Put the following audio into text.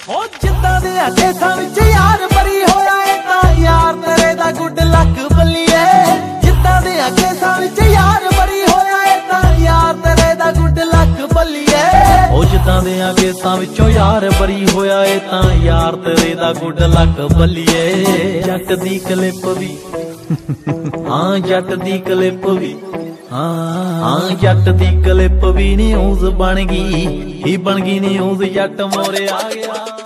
ਹੋ ਜਿੱਦਾਂ ਦੇ ਕੇਸਾਂ ਵਿੱਚ ਯਾਰ ਬਰੀ ਹੋਇਆ ਏ ਤਾਂ ਯਾਰ ਤੇਰੇ ਦਾ ਗੁੱਡ ਲੱਕ ਬੱਲੀਏ। ਜਿੱਦਾਂ ਦੇ ਕੇਸਾਂ ਵਿੱਚ ਯਾਰ ਬਰੀ ਹੋਇਆ ਏ ਤਾਂ ਯਾਰ ਤੇਰੇ ਦਾ ਗੁੱਡ ਲੱਕ ਬੱਲੀਏ। ਹੋ ਜਿੱਦਾਂ ਦੇ ਕੇਸਾਂ ਵਿੱਚੋਂ ਯਾਰ ਬਰੀ ਹੋਇਆ ਏ ਤਾਂ ਯਾਰ ਤੇਰੇ ਦਾ ਗੁੱਡ ਲੱਕ ਬੱਲੀਏ। ਜੱਟ ਦੀ ਕਲਿੱਪ ਵੀ ਹਾਂ ਜੱਟ ਦੀ ਕਲਿੱਪ ਵੀ ਹਾਂ ਜੱਟ ਦੀ ਕਲਿੱਪ ਵੀ ਨਿਊਜ਼ ਬਣ ਗਈ ਹੀ ਬਣ ਗਈ ਨਿਊਜ਼ ਜੱਟ ਮੋਰੇ ਆ ਗਿਆ।